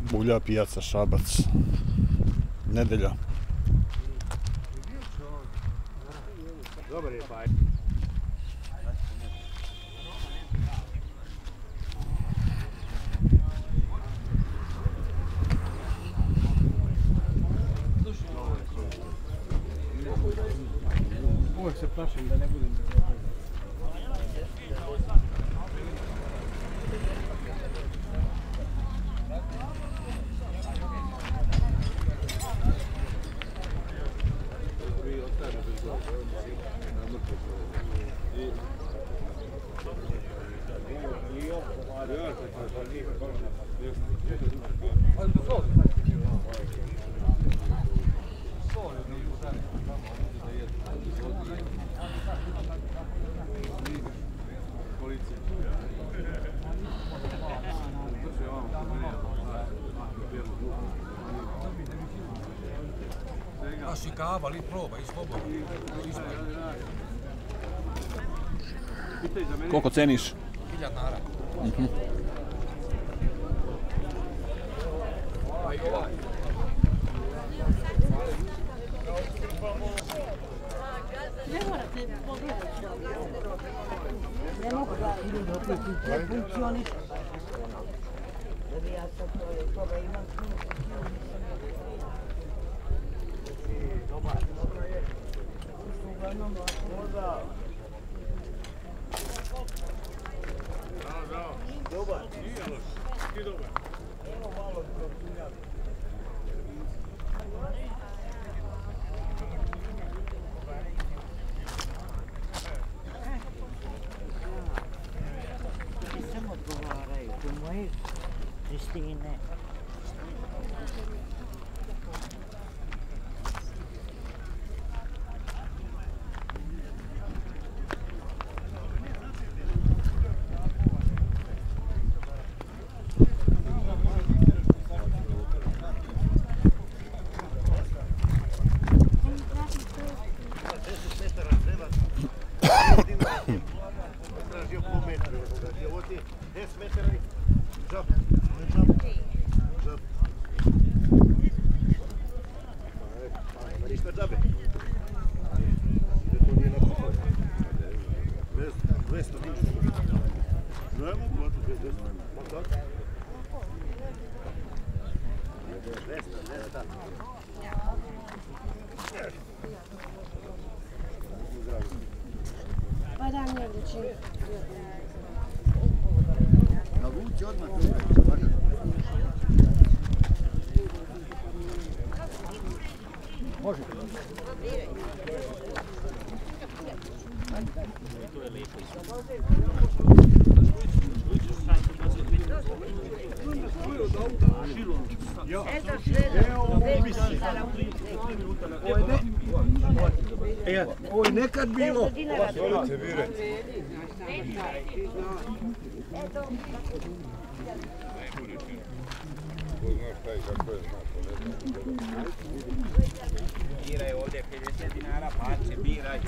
Bulja pijaca Šabac. Nedelja. Dobar je pa. Uvijek se plašim da ne budem. Naši kava, li proba, slobodno. Koliko ceniš? 1000 dinara. Pa i ovaj. Ne morate pogledati. Ne mogu da ne funkcioniš. Da bi ja sad toga imam. Dobar. Uglavnom možda. Dobar. Nije loš. Ti dobar. Evo malo propunjati. Samo odgovaraju do moje Kristine. Pa da, nije odličin. Navući odmah tu. Može. Ovo je nekad bilo. Volite bire. Ko znaš taj kako je znaš. Biraj ovdje 50 dinara, pače, biraj.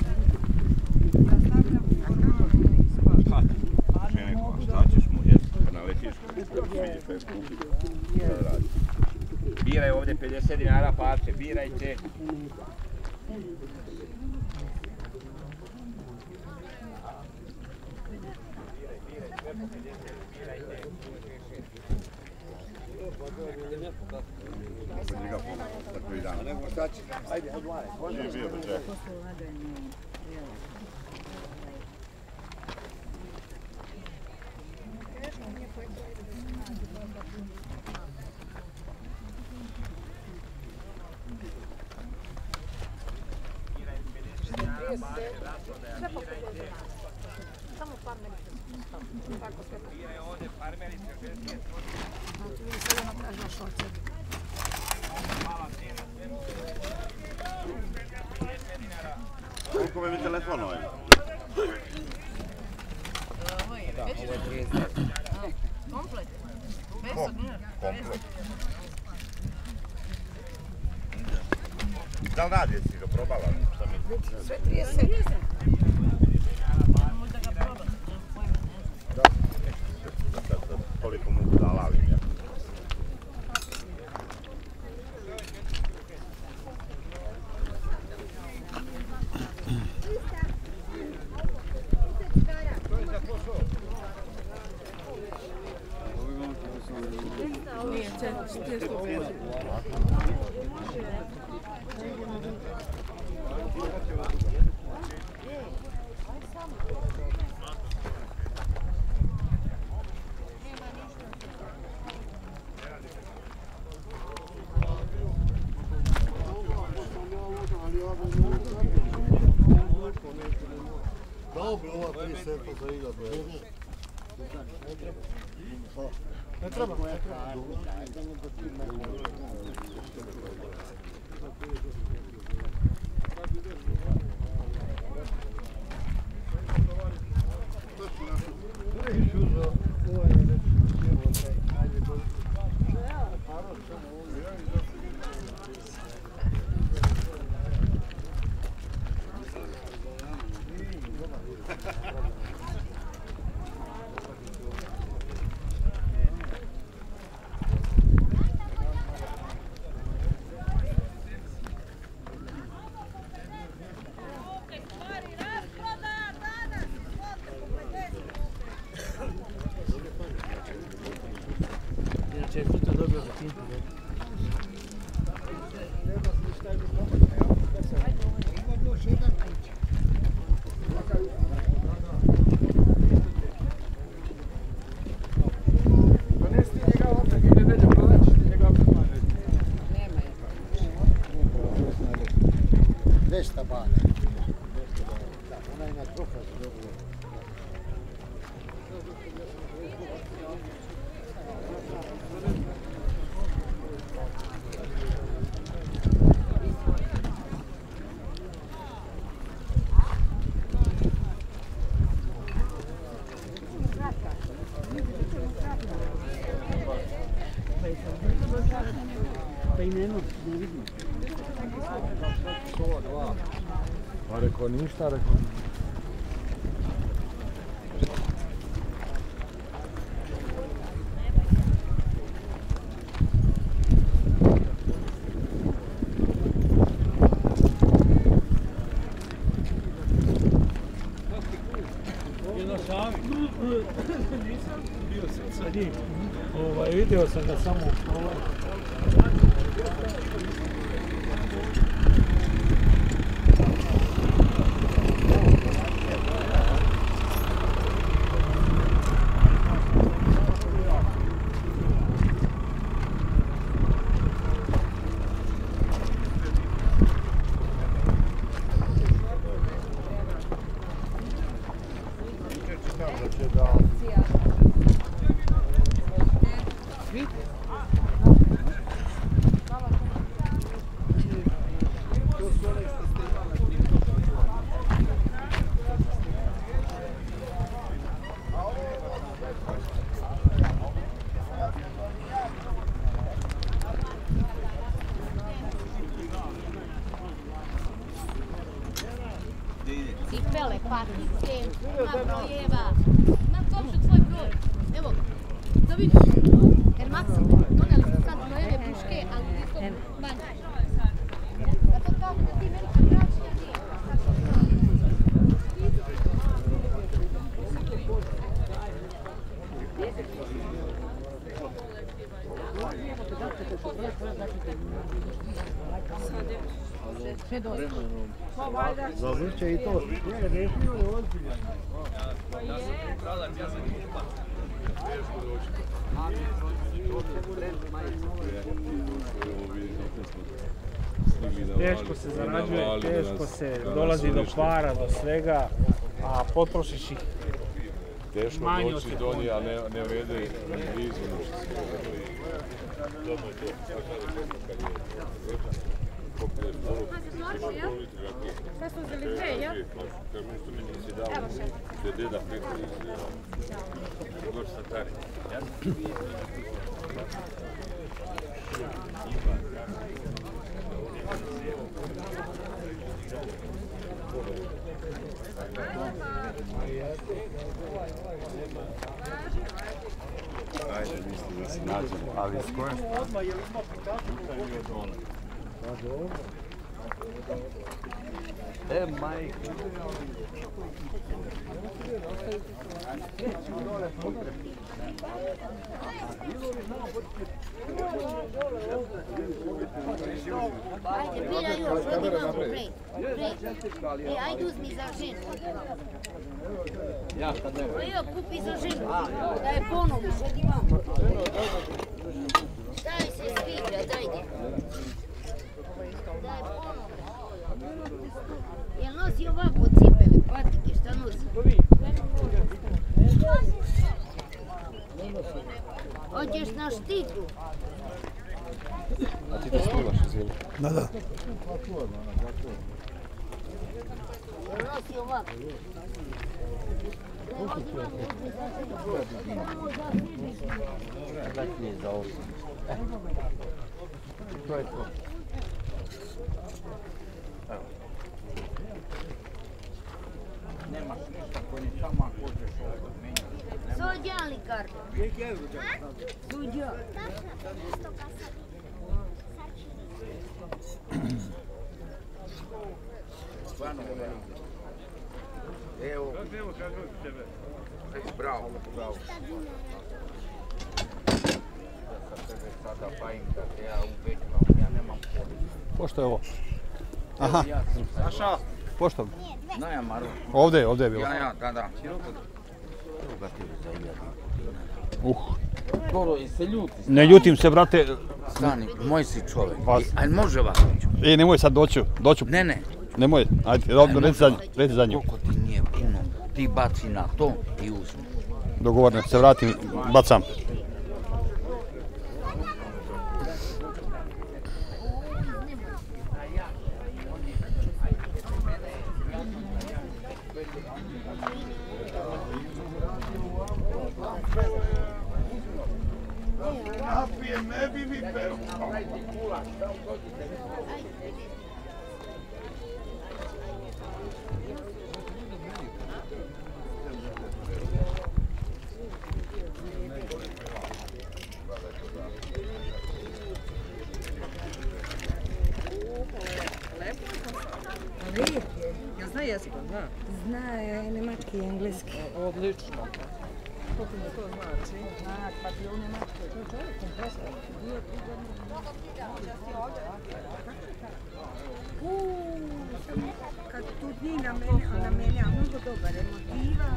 Šta ćeš mu jesti kad naletiš, vidiš da je skupi, šta radi. Biraj ovdje 50 dinara, pače, birajte. Ajde, odvaraj. Može bio brže. Samo par minuta. Tako sve. Biraj ovdje farmerice, 60. Znači vi se jedno tražila šorce. Koliko mi telefon ovaj? Ovo je 30. Komplet. 500 dinara. Komplet. Da li radi si ga probala? Sve 30. Možda ga probati. Koliko mogu da lavim ja? Nije, često. Dobro, ova 3 seta za igrati. Ne treba. Pa i nema, ne vidim. Pa rekao ništa, rekao ništa. Vidio sam ga samo cipele, patice, ima brojeva. Imam uopšte tvoj broj. Evo, da vidiš. Jer Maksim, doneli su sad brojeve puške, ali nisu manje. Zato kao da ti meni prebraći, ja nije. Sve dođe. Zavrće i to. Ne, ne pio je ozbiljan. Ja sam prodač, ja sam kupac. Teško doći. Teško se zarađuje, teško se dolazi do para, do svega, a potrošiš ih teško doći do nje, a ne vrede blizu što se vrede. Sve su uzeli dve, jel? Evo še. Te deda preko iz Gor Satari. Ajde, mislim da se nađemo, ali s kojim? Odmah je li ima pitaču? Pa dobro. majke. Ajde, bira još, odi malo prej. Ajde uzmi za ženu. Evo, kupi za ženu. Da je ponoviš, odi malo. Daj se sviđa, dajde. Daj ponoviš. Jel nosi ovako cipele, patike, šta nosi? Hoćeš na štitu? A ti to skuvaš, izvili? Da, da. Jel nosi ovako? To je to. Nemaš ništa koji ni samo ako hoćeš ovo menjati. Sođan li karta? Sođan. Stvarno, evo. Bravo, bravo. Ja sam tebe sada bavim da te ja uvećam, ja nemam pojma. Pošto je ovo? Aha. Saša! Pošto? Naja Maru. Ovdje je bilo. Ja, da. Skoro i se ljuti. Ne ljutim se, brate. Stani, moj si čovjek. Vas. Ali može vas. Nemoj sad doću. Ne. Nemoj, ajde, reci za nju. Koliko ti nije puno, ti baci na to i uzmi. Dogovorno, se vratim, bacam. Jel zna jezik? Zna. Zna nemački i engleski. Odlično. Koliko mi to znači? Zna, pa ti u Nemačkoj. To je čovjek kompresor. Kad tu dni na mene, a mnogo dobar, emotiva.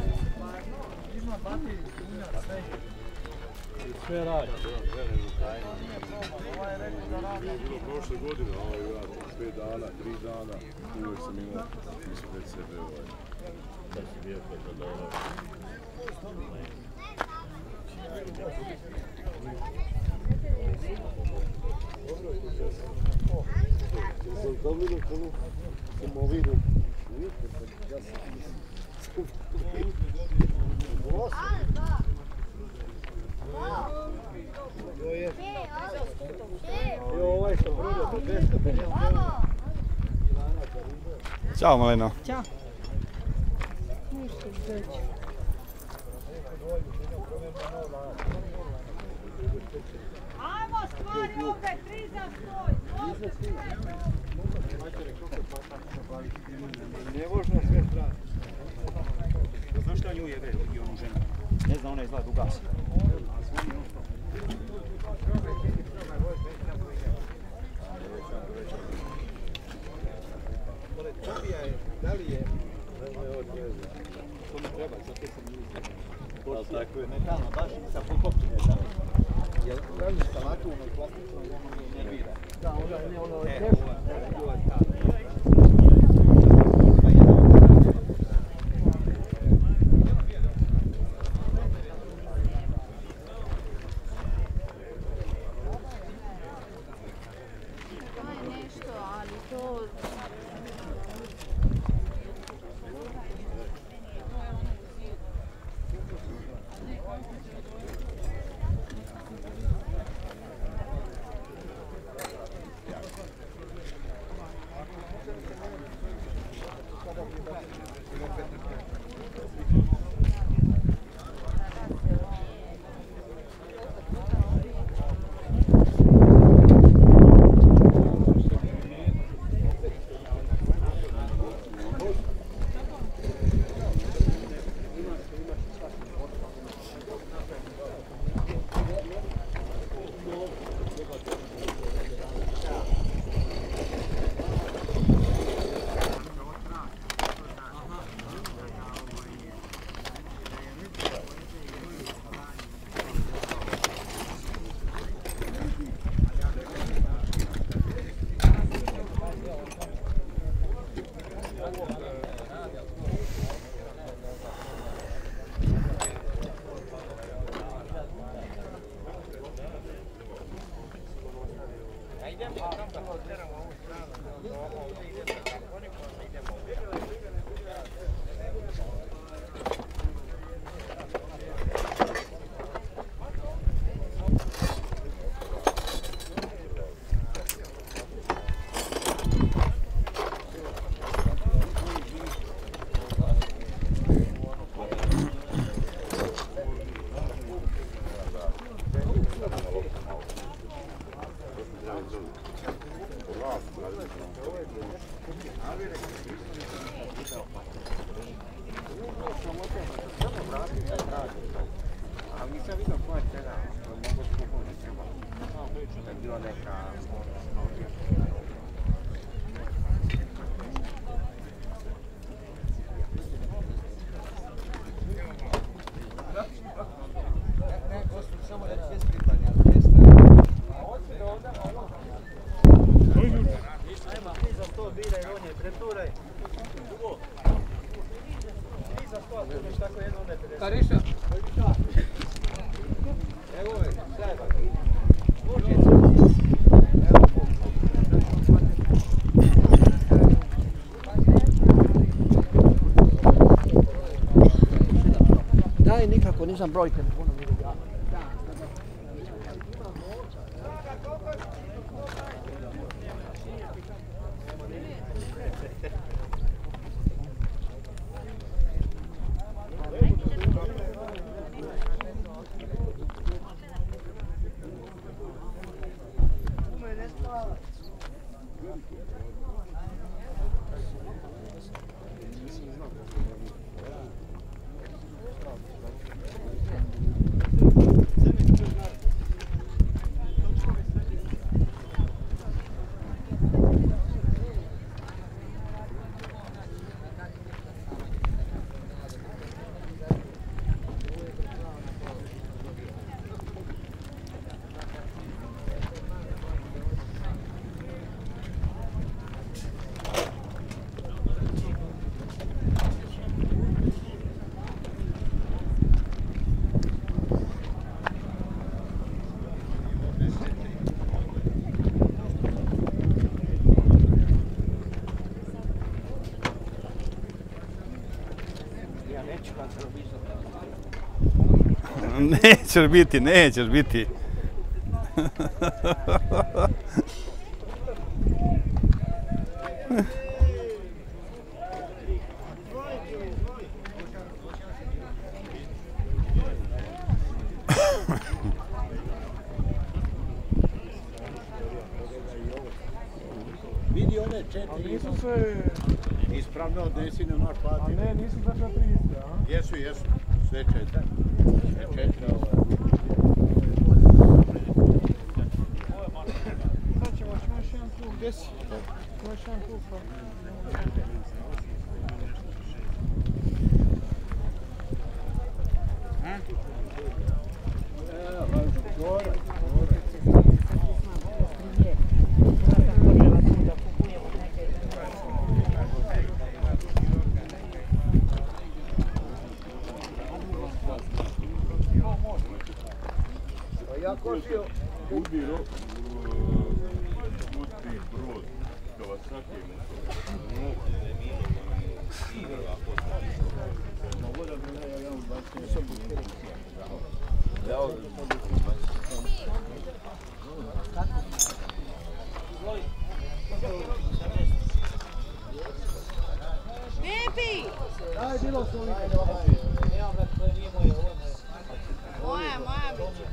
Sve radi. Prošle godine, ja 5 dana, 3 dana, uvijek sam imao ispred sebe da si vjetar da Ćao, Malena. Ćao. Ništa doći. Ajmo, stvari opet, 3 za 100. Ne možda sve strati. Znaš šta nju jebe i onu ženu? Ne zna, ona izgleda ugasi. Da li je to mi treba, zato sam mislio. Tako je. Metalno, baš sa pokopčine tamo. Jer praviš sa lakovom i plastičnom, ono ne nervira. Da, ono je teško. Ali nisam vidio koja je cena, mogu skupo ne treba. Da je bila neka... Ne, gospod, samo reći bez pitanja, bez ajma, ti za to biraj, ronje, preturaj. Ti za to, ako ćeš tako jedno ne 50. Tariša. Evo je, sajba. Daj nikako, nisam broj telefona. Nećeš biti, nećeš biti. Vidi one četiri. Nisu sve... Ispravno, desi ne moš platiti. Ne, nisu sve četiri iste, a? Jesu, jesu. Sve četiri. Sve četiri. Sad ćemo još jedan krug, gdje si? Još jedan krug, pa... Udiro, putni brod, Kawasaki Bebi! Daj, bilo su ovdje. Nemam da to nije moje, ovo je moje. Moja biće.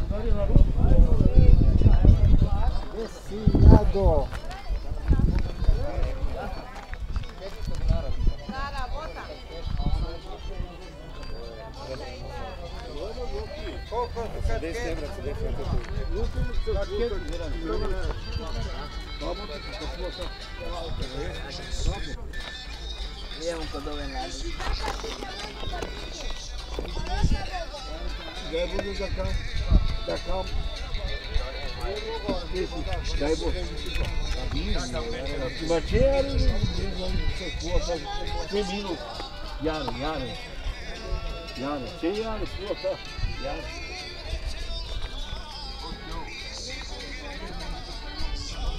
Gdje si, Jado? Stara bota. Koliko? 10 evra, 10 evra. Nijem kod ove nade. Gdje budu da kam? Daj Bog. Ma čeri, sve minut. Jare. Če Jare, svota. Jare.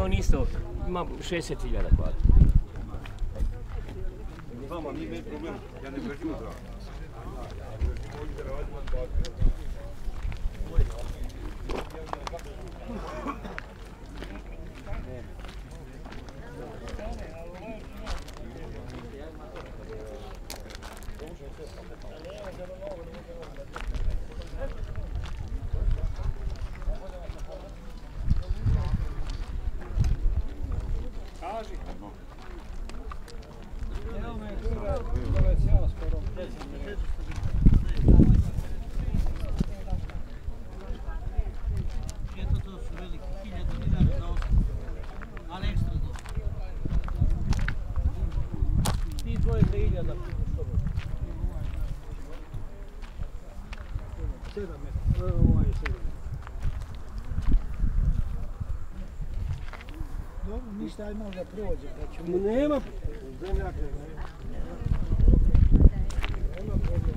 on isto ima 60.000 kvadra. Vama nije meni problem, ja ne držim u zraku. Dobro, ništa, aj malo da prođe, pa ćemo... Nema zemljaka. Nema problema.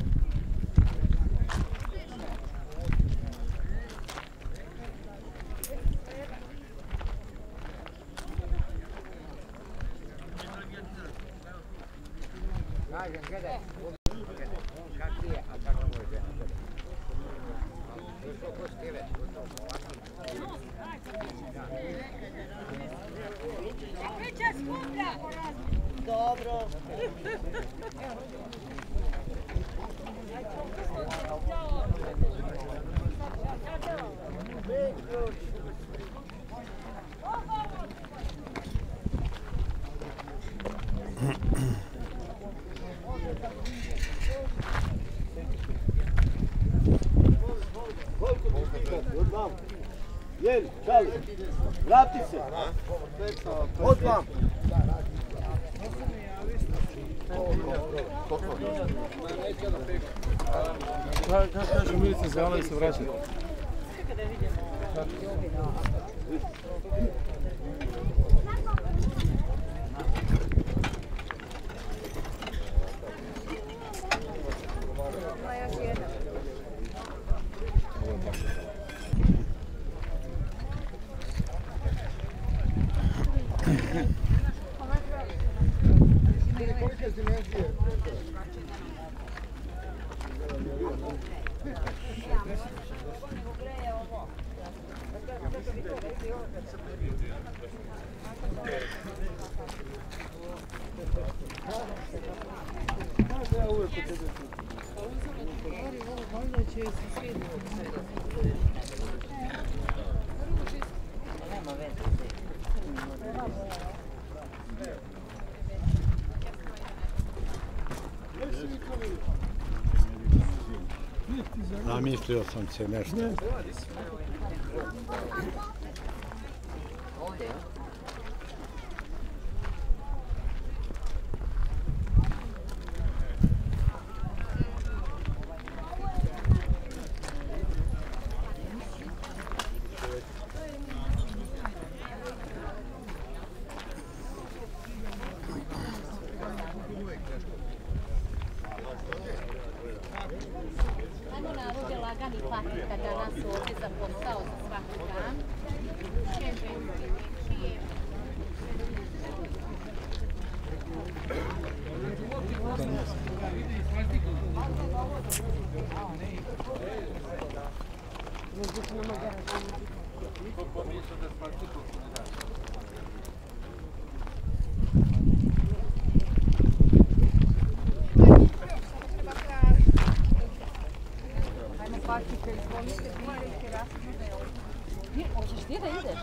Kažem, gledaj, kak ti je, a kako može? To ko stile, to ovako. Dobro. Jeli, čali, vrati se. Od vam. Kažu milice zvala i se vraćati. Kolike dimenzije? Namislio sam se nešto. Ajmo narode lagani patika danas ovdje za posao za svaki dan. Ajmo patike, izvolite, birajte, raspravljaju. Hoćeš ti da ideš?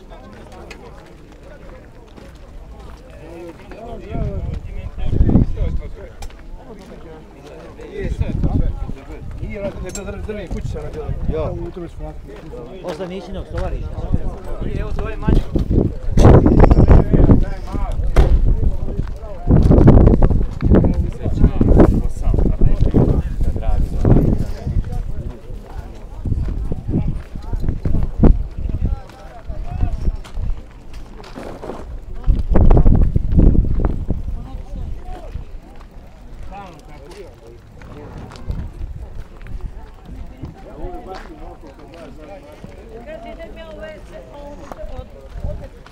Drveni kući se radio. Ja. Možda nisi nog stovariš. Evo to je manje. Kaže, idem ja u WC, a on opet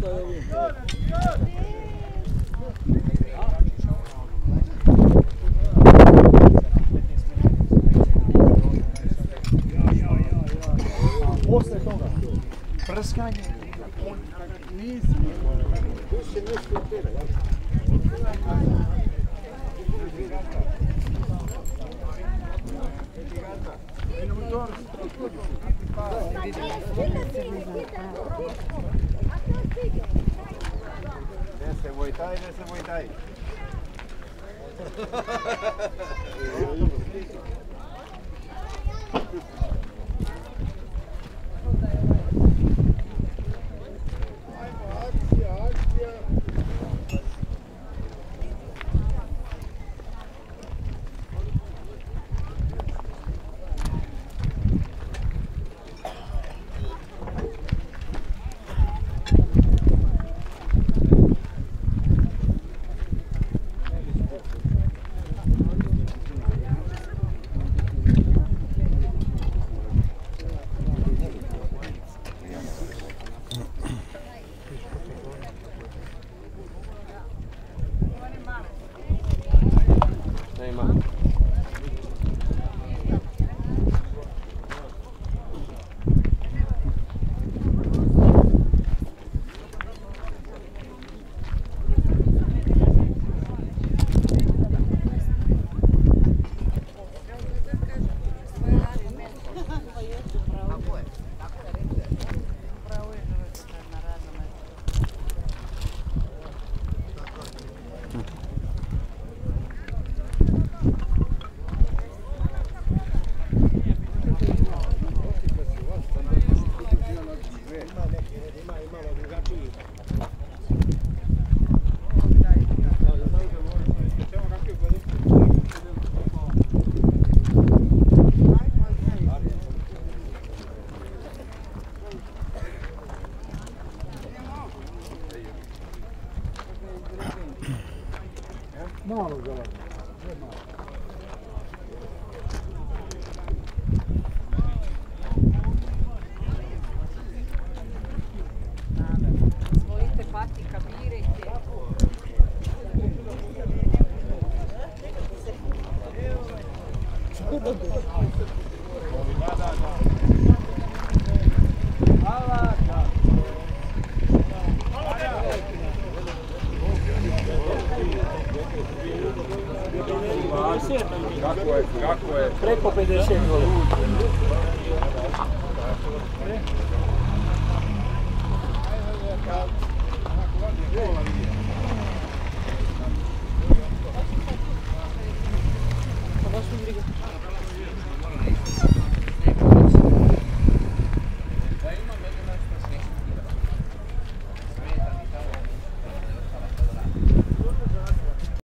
Posle toga, prskanje, nisi. Tu se nešto utira, jel? Ne se vojtaj. Malo zalazi. Izvolite patika, birajte. Kako je? Preko 50 godina. Pa baš mi briga.